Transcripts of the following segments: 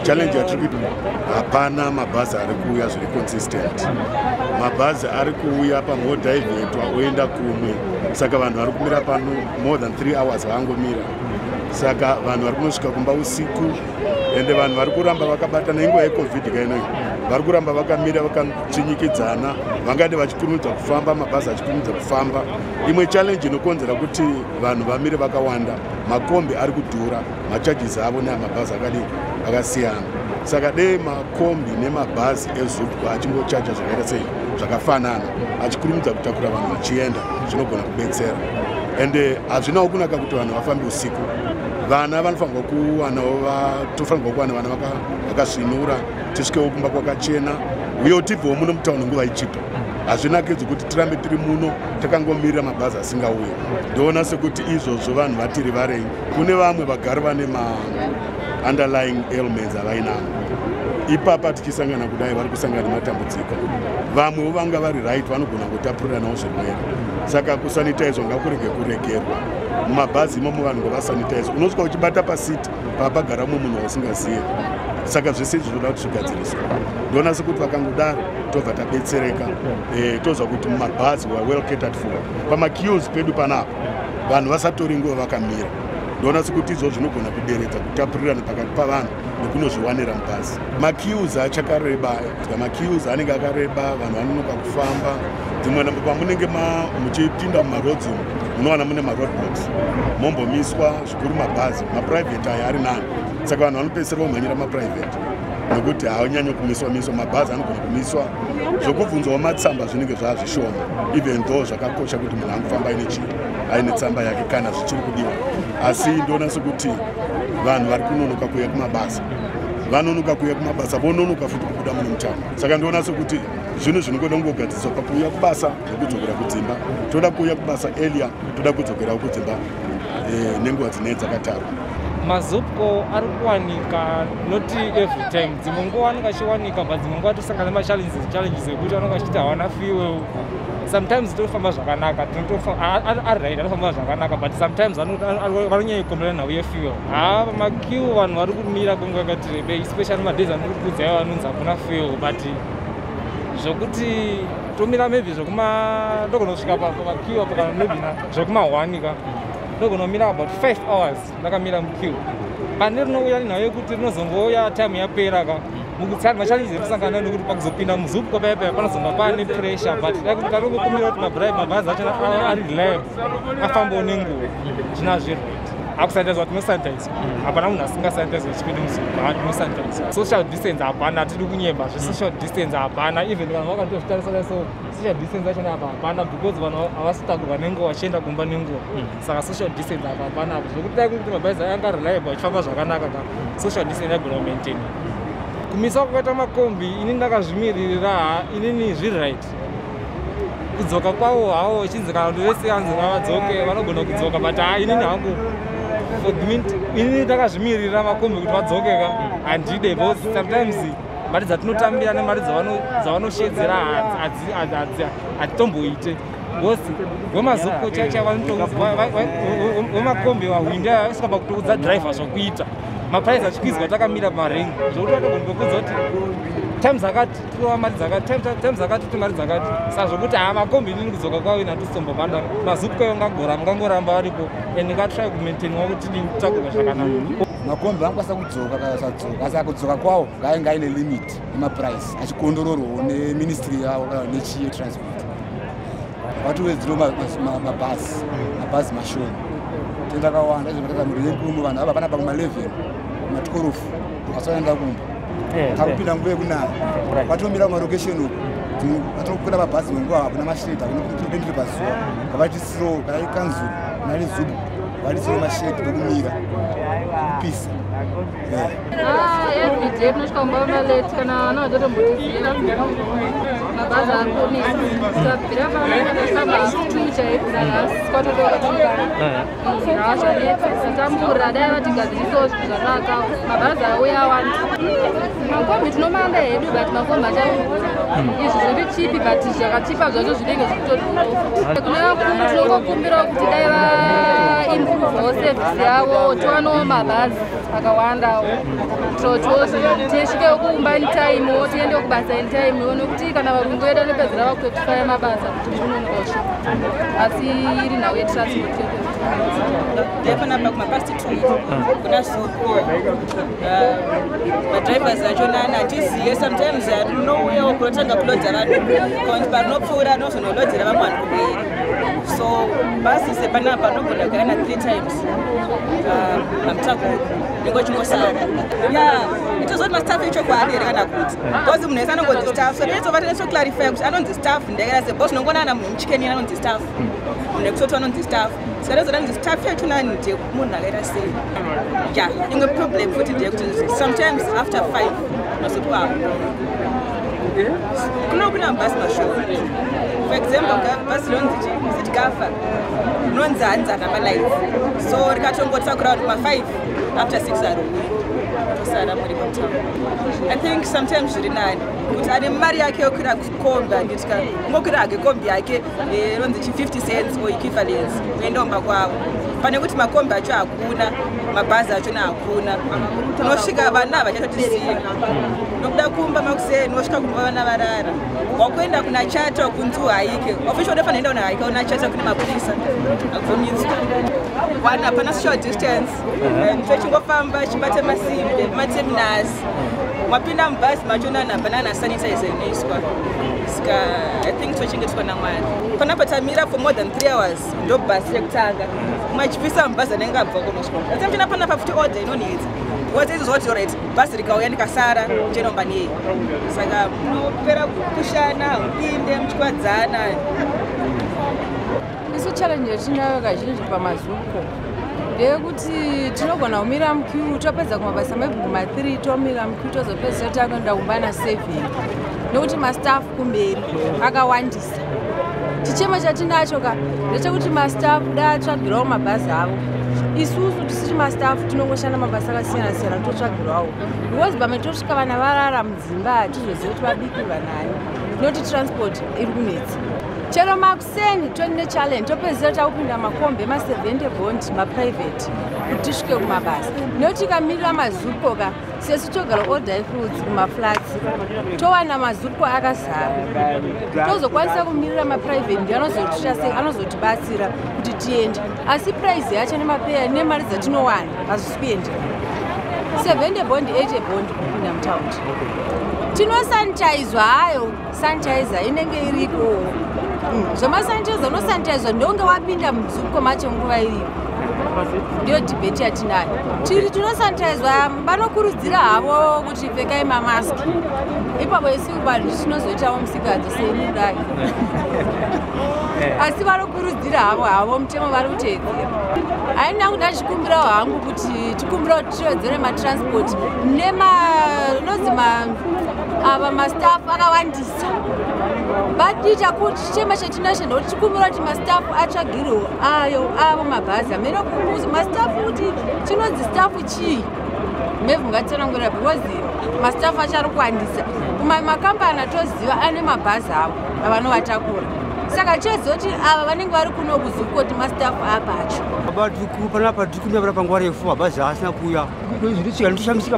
challenge yatiri kuti hapana mabhazi ari kuuya zviri consistent. Mabhazi ari kuuya pamodhaivhetwa oenda kumwe, saka vanhu vari kumira pano more than 3 hours vangomira. Saka vanhu vari kunosvika kumba usiku, ende vanhu vari kuramba vakabatana inguva yecovid kainoi, vari kuramba vakamira vakachinyikidzana, vangade vachikurumidza kufamba, mabhazi achikurumidza kufamba. Imwe challenge inokonzera kuti vanhu vamire vakawanda, makombi ari kudhura, macharges avo neamabhazi akasiyana. Saka dei makombi nemabhazi eZUPCO achingochaja zvakaita sei zvakafanana, achikurumidza kutakura vanhu vachienda, zvinogona kubetsera. Ende hazvinawo kunaka kuti vanhu vafambe usiku. Vana vanofanirwa kuwana vana vakasvinura, tisvikewo kumba kwakachena, uye tibvewo muno mutauni nguva ichipa. Hazvinakidzi kuti tirambe tiri muno takangomirira mabhazi asingauye. Ndoona sekuti izvozvo vanhu vatiri varei. Kune vamwe vagari vane underlying ailments avainavo. Ipapa tichisangana kudai vari kusangana nematambudziko. Vamwewo vanga vari right vanogona kutapuriranawo zvirwere. Saka kusanitizwa ngakurege kuregerwa. Mumabhazi imomo vanhu ngavasanitize. Unosvika uchibata pasiti papagaramo munhu usingazivi. Saka zvese zvinoda kuti zvigadziriswe. Ndoona sekuti vakangodaro tobva tabetsereka. Tozwa kuti mumabhazi were well catered for. Pamaqueues pedu panapa vanhu vasatori nguva vakamira. Ndoona sekuti izvozvo zvinogona kuderedza kutapurirana pakati pavanhu nekunozviwanira mubhazi. Maqueues achakareba, maqueues anenge akareba, vanhu vanonoka kufamba. Dzimwe pamunenge muchipinda mumaroads munowana mune maroadblocks, mombomiswa zvikuru mabhazi, maprivate aya ari nani. Saka vanhu vanopedzisira vomhanyira maprivate nekuti haanyanyi kumiswa, mabhazi anogona kumiswa. Zvokubvunzawo matsamba zvinenge zvazvishoma, even though zvakakosha kuti munhu angofamba aine tsamba yake kana zvichiri kudiwa. Asi ndoona sekuti vanhu vari kunonoka kuuya kumabasa, vanonoka kuuya kumabasa, vononoka futi kubuda muno mutaundi. Saka ndoona sekuti zvinhu zvinogoda kungogadziswa pakuuya kubasa nekudzokera kudzimba. Toda kuuya kubasa earlier, toda kudzokera kudzimba nenguva dzinenge dzakatarwa. MaZUPCO ari kuwanika not every time. Dzimwe nguva anenge achiwanika, but dzimwe nguva tosangana machallenges ekuti anenge achiti hawana fuel. Sometimes tofamba zvakanaka, ari right anofamba zvakanaka, but sometimes vanonyanya kukomberana nawo yefuel. Maqueue vanhu vari kumira kwenguva yakati rebei, especially madays anori kudzai vanonzi hakuna fuel, but zvokuti tomira maybe ndogona kusvika pamaqueue apo kana maybe zvokuma1 ndogona kumira about 5 hours ndakamira muqueue. Pane rinouya nayo yekuti rinozongouya time yapera ka mukutsara machallenges ekusangana nekuti pakuzopinda muZUPCO paya panozonga pane pressure, but takungokumbira kuti mabhazi acho ari reliable, afambawo nenguva. Zvinazvo akusanitize tinosanitize, hapana munhu asingasanitize chipindi muZUPCO, tinosanitize. Social distance hapana, hatidi kunyemba, social distance hapana. Even vanhu vakatozvitarisana so social distance yacho hapana, because vanhu havasitakurwa nenguva vachienda kumba nenguva. Saka social distance hapana. Zvokuti dai kuti mabhazi anga reliable achifamba zvakanaka ka social distance yagona kumaintain. Kumisa kwakaita makombi ini ndakazvimiririra, inini zviri right. Kudzoka kwavo havo vachinzi kana kuti vese anzi ngavadzoke vanogona kudzoka, but inini hangu inini ndakazvimiririra makombi kuti vadzoke ka handide, because sometimes mari dzatinotambira nemari dzavanoshedzera hatitomboite. Because weMaZUPCO chacha wemakombi wahwinda vasvika pakutoudza driver zvokuita. Maprice achikwizwa takamira parengi, zvokuti vatogona kukudza kuti time dzakati tinowa mari dzakati, time dzakati timari dzakati. Saka zvokuti makombi inini kudzoka kwavo ina hatisitombombanda. MaZUPCO mungangoramba varipo, ende ngatry kumaintainwa kuti titakurwa zvakanaka. Makombi anokwanisa kudzoka kana sadzoka, asi kudzoka kwawo ngainge aine limit yemaprice achikondororwawo neministry yavo kana nechiye transport. Vatuwedziro mabhazi mashoma tenda kawanda izvotaka mhuri yekuno vanhu ava pana pakuma11 kuma12 vasaenda kumba takupinda nguva yekunaya vatomira kumarokesheni uku vatinokwira mabhazi menguva hakuna mashedi akunopindire pazuva ngavati slow kana ikanzuru nari ZUPCO vati slow mashedi nokumira kupisa everyday tinosvika kumba malate kana vana vatotombotiziva mabhazi akomisa tikabvira paafamba 2 chaipo kwatotokatikana hazvanetsa kutamburira dai vatigadzirisawo zvinhu zvakanaka mabhazi auya awanda. Makombi tinomanda hedu but makombi achaikura izvi zviri chipi but zvakachipa zvacho zvinenge zvikutodurofuti kune vakumbi tinongokumbirawo kuti dai vaimprovawo sevhisi yavo tiwanawo mabhazi akawandawo totozi tisvike kuumba in time tiende kubasa in time nokuti kana varungu vedu vanopedzera vakutotifaya mabasa kuti munongosha asi iri nhau yetransport yapanapa kumapasti 2 kuna zuku madrivers achona atiziye sometimes anouyawo kunotanga kulodza vanhu parinopfuura nozonolodzera vamwe vanhu kumberi so basi sepanapa nogona kugara na 3 times namutakuru ningochingosaa itozoti mastaff icho kwaari here kana kuti bhozi munhu wese anongonzi staff so ndezovatinesoclarifya kuti anonzi staff ndekera se bhozi unongoona munhu muchikenini anonzi staff munhu ekusoti anonzi staff saka ndezonanzi staff yacho nani munhu akaita sei imwe problem futi ndeyekuti sometimes after 5 nosoti wavo kunokuna mabhasi mashoko for example bhasi ronzi isiti gafa rinonzi hanzana malife so rikatongotakura vanhu kuma5 after 6 arouyi tosara muri patown I think sometimes zviri nani kuti ane mari yake yokwira kukombi anditika ungokwira hake kombi yake ronzi chi50 cents or equivalence kuendaomba kwavo pane kuti makombi acho hakuna mabhazi achona hakuna unosvika vana havachatotisiya nokuda kumba makuseni unosvika kumba vana varara wakuenda kuna chata kunzi uhaike official unofanira enda unahaika una chata kune mapurisa akubvumidzwa one hapana social distance tochingofamba chibate masimbi materminals mwapinda mubhazi machona hapana na sanitizer inoiswa saka I think tochengetwa naMwari panapa tamira for more than 3 hours ndo bhasi rekutanga machipisa mubhazi anenge abva kunoswa atamchina panapa futi order inonetsa because izvo zvoti alright bhasi rikauya ndikasara chenomba nei saka munopera kupushana mupinde muchikwadzana isu challenge yatinayo kazhinji pamazuko ndeyekuti tinogona kumira mukyu topedza kumabasa maybe kuma3 tomira mukyu tozopedzisa takuenda kumbana 7 nekuti mastaff kumberi akawandisa chichemo chatinacho ka ndechekuti mastaff datsvagirawo mabhazi avo isusu tisiri mastaff tinongoshanda mabasa akasiyana siyana totsvagirawo because bame tosvika vana varara mudzimba hatizoziva kuti vabikirwa nayo nekuti transport iri kunetsa chero makuseni tone challenge topedzera takupinda makombi ema70 bond maprivate kuti tisvike kumabasa nekuti kamirira mazuko ka sesu togara order fruits kumaflats towana mazuko akazara tozokwanisa kumirira maprivate ndiyo anozotibatsira kuti tiende asi price yacho nemapeya nemari dzatinowana hazvispendi 70 bond 80 bond kupinda mutaundi tinosanitizwa hayo sanitizer inenge iriko zvemasanitizer unosanitizer ndonge wapinda muzuko macho nguva iripo ndiyo debate yatinayo tiri tinosanitizwa vanokurudzira havo kuti pfekai mamaski ipapo isiku vanhu tinozoitawo musikadzo seimudai asi vanokurudzira havo mutemo vari kuteedzera haina kuti achikumbirawo hangu kuti tikumbira kuti tiwedzere matransport nenozi ava mastaff akawandisa vatiita kuti chichema chetinacho ndokuti tikumbira kuti mastaff atsvagirewo ayo avo mabhazi amene kukuzi mastaff kuti chinonzi staff chii mevhu ngatitsanangurira because mastaff achari kuwandisa makambani atoziva ane mabhazi avo avanovatakura saka chezoti ava vanenge vari kuno kuzuko kuti mastaff apacho panapa tiri kunyavira panguva refu mabhazi haasina kuuya zvirichika nditoshamisika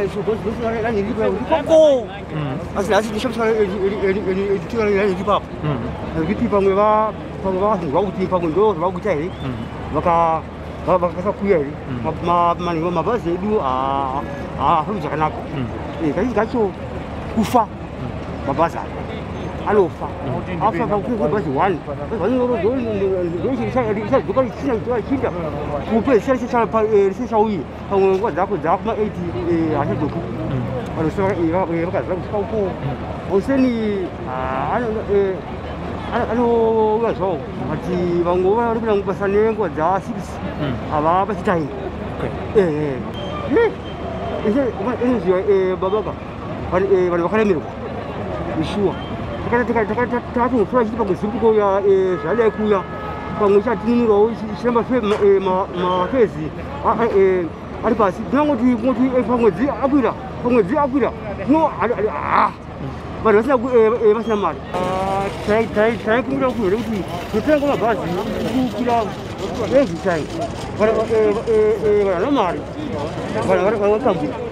paekoko asi ndishamisika iri papo riti pamwe vakazonzwa kuti pamwe ndo zvava kuita here vakasakuya here mabhazi edu hafambi zvakanaka kazhinji kacho kufa mabhazi ayo anofa afa pakubhazi 1 ndoisadzoka richina chinda kupesisauye pamwe nguva dzako dzakuma8 hachazoku vakazira kusvika uko useni anouya zvavo ati vamwe vari kuda mubasa nenguva dza6 hava pachitaimi inoziva babaka vanhu vakaremerwa ishuwa takatongotora chiti pamwe zipuko zvadai kuya pamwe chatinunurawo chiramba mafezi ari pasi tinangoti pamwedzi akwira no vanhu vasina mari taikumbira kuhere kuti totenga mabhazi kukwira every time vanhu vana mari Vana kambu